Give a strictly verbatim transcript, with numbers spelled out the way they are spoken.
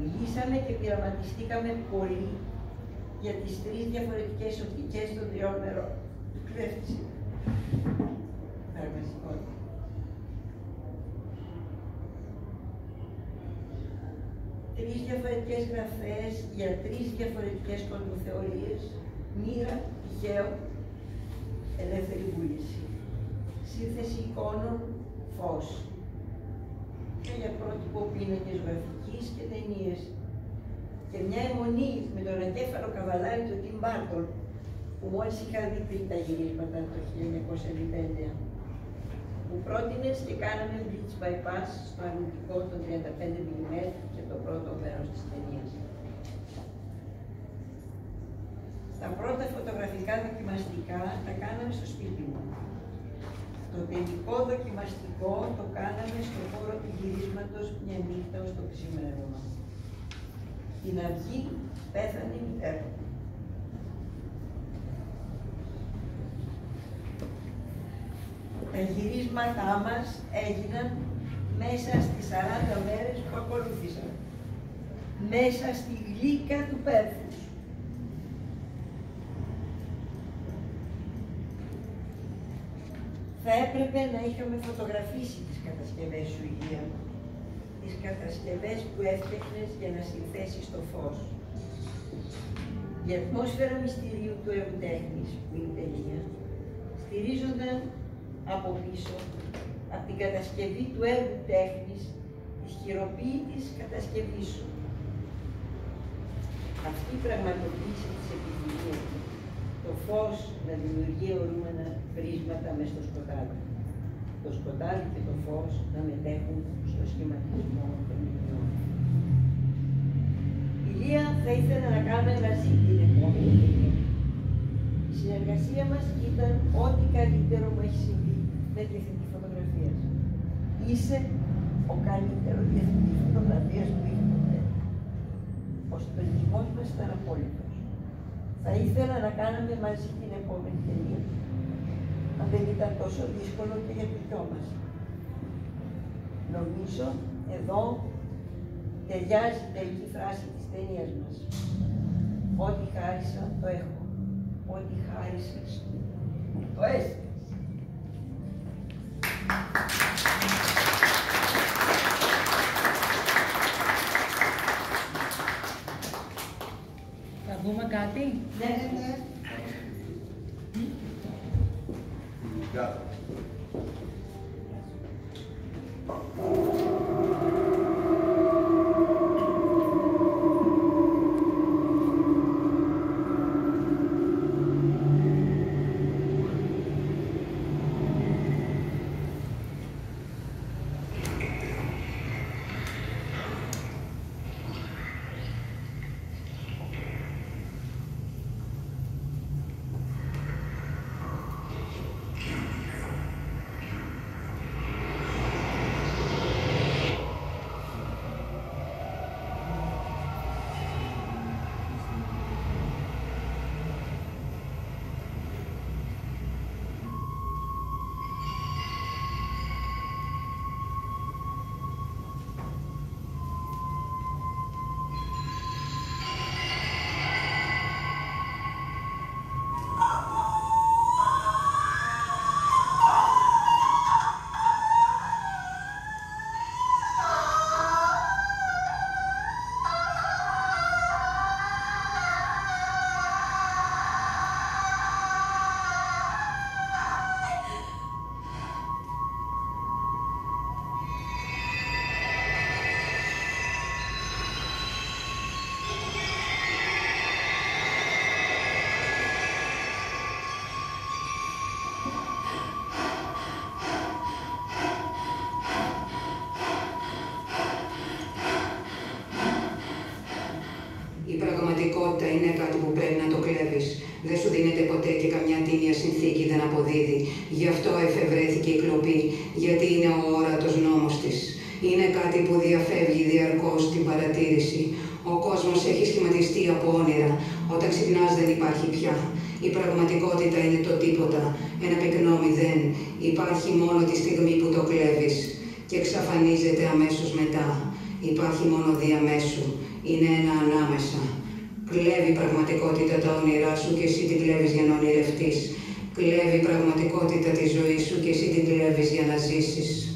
δημιουργήσαμε και πειραματιστήκαμε πολύ για τις τρεις διαφορετικές οπτικές των τριών μερών. Κλέφτηση. Πραγματικότητα. Τρεις διαφορετικές γραφές για τρεις διαφορετικές κοσμοθεωρίες, μοίρα, τυχαίο, ελεύθερη βούληση. Σύνθεση εικόνων, φως. Και για πρότυπο πίνακες γραφικής και ταινίες. Και μια αιμονή με τον εγκέφαλο καβαλάρι του Τιμ Μπάρτον, που μόλις είχα δει πριν τα γυρίσματα το χίλια εννιακόσια ενενήντα εννέα, που πρότεινες και κάναμε blitz bypass στο αρνητικό των τριάντα πέντε μιλιμέτρων και το πρώτο μέρος της ταινίας. Τα πρώτα φωτογραφικά δοκιμαστικά τα κάναμε στο σπίτι μου. Το τελικό δοκιμαστικό το κάναμε στο χώρο του γυρίσματος μια νύχτα ως το ξημέρωμα. Την αυγή πέθανε η μητέρα μου. Τα γυρίσματά μας έγιναν μέσα στις σαράντα μέρες που ακολούθησαν. Μέσα στη γλύκα του πέρθους. Θα έπρεπε να είχαμε φωτογραφίσει τις κατασκευές σου, Ηλία. Τις κατασκευές που έφτιαχνες για να συνθέσεις το φως. Η ατμόσφαιρα μυστηρίου του έργου τέχνης, που είναι η ταινία, στηρίζονταν από πίσω, από την κατασκευή του έργου τέχνης, της χειροποίητης κατασκευής σου. Αυτή η πραγματοποίηση της επιθυμίας, το φως να δημιουργεί αιωρούμενα πρίσματα μες στο σκοτάδι. Το σκοτάδι και το φως να μετέχουν στο σχηματισμό των ιδεών. Ηλία, θα ήθελα να κάνουμε μαζί την επόμενη ταινία. Η συνεργασία μας ήταν ό,τι καλύτερο μου έχει συμβεί με τη εθνική φωτογραφία. Είσαι ο καλύτερος διευθυντής φωτογραφίας που είχε ποτέ. Ο συντονισμός μας ήταν απόλυτος. Θα ήθελα να κάναμε μαζί την επόμενη ταινία, αν δεν ήταν τόσο δύσκολο και για τους δυο μας. Νομίζω εδώ ταιριάζει η τελική φράση της ταινίας μας. Ό,τι χάρισα το έχω. Ό,τι χάρισες το έστειλες. Θα δούμε κάτι? Ναι, ναι. Η πραγματικότητα είναι κάτι που πρέπει να το κλέβεις. Δεν σου δίνεται ποτέ και καμιά τίμια συνθήκη δεν αποδίδει. Γι' αυτό εφευρέθηκε η κλοπή, γιατί είναι ο όρατος νόμος της. Είναι κάτι που διαφεύγει διαρκώς την παρατήρηση. Ο κόσμος έχει σχηματιστεί από όνειρα. Όταν ξυπνάς δεν υπάρχει πια. Η πραγματικότητα είναι το τίποτα. Ένα πυκνό μηδέν. Υπάρχει μόνο τη στιγμή που το κλέβεις και εξαφανίζεται αμέσως μετά. Υπάρχει μόνο διαμέσου. Είναι ένα ανάμεσα. Κλέβει πραγματικότητα τα όνειρά σου και εσύ την κλέβεις για να ονειρευτείς. Κλέβει πραγματικότητα τη ζωή σου και εσύ την κλέβεις για να ζήσεις.